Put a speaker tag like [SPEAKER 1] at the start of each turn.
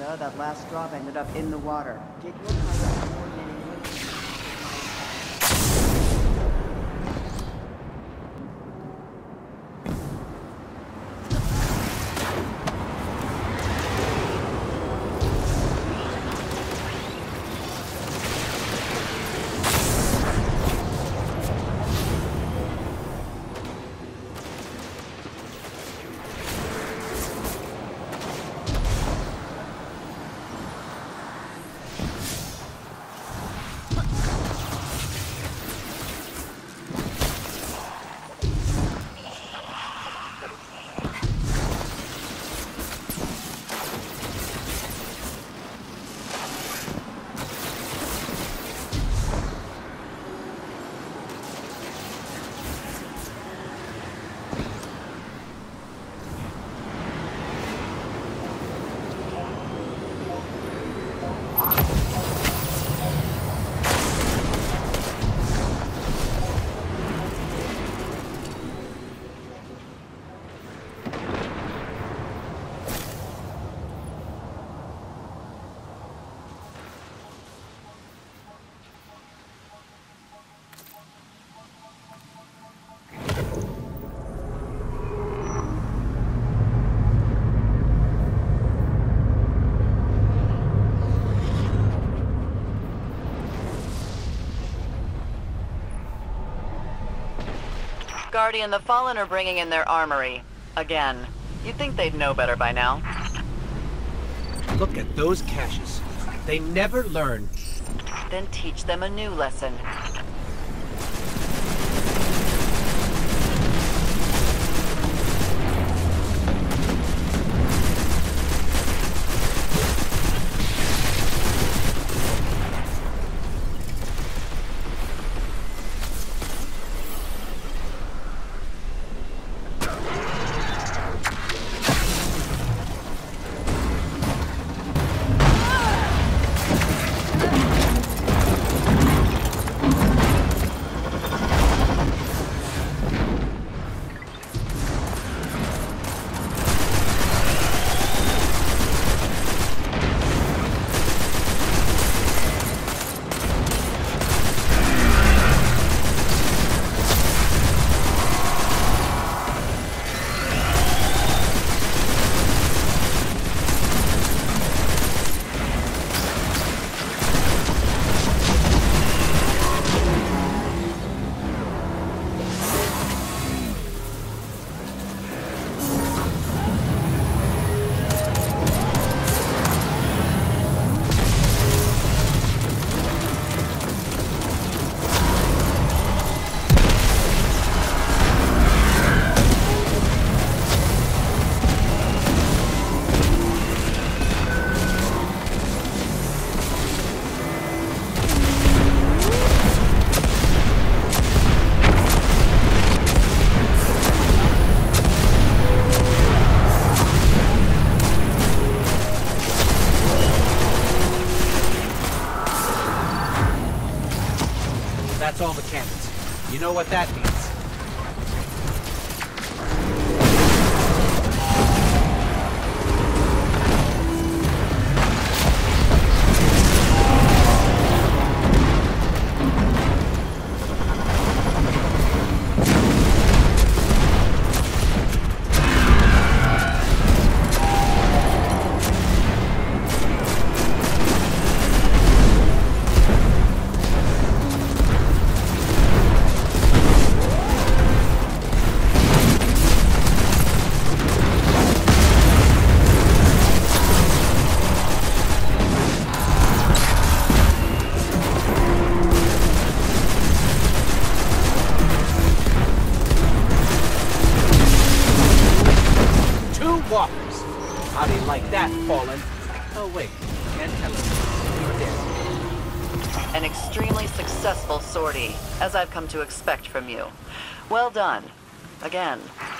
[SPEAKER 1] Lisa, that last drop ended up in the water. Get your pilot coordinating with me.
[SPEAKER 2] Guardian, the Fallen are bringing in their armory. Again. You'd think they'd know better by now.
[SPEAKER 3] Look at those caches. They never learn.
[SPEAKER 2] Then teach them a new lesson.
[SPEAKER 3] That's all the cannons. You know what that means. Walkers. How do you like that, Fallen? Oh wait, can't tell us. You're dead.
[SPEAKER 2] An extremely successful sortie, as I've come to expect from you. Well done. Again.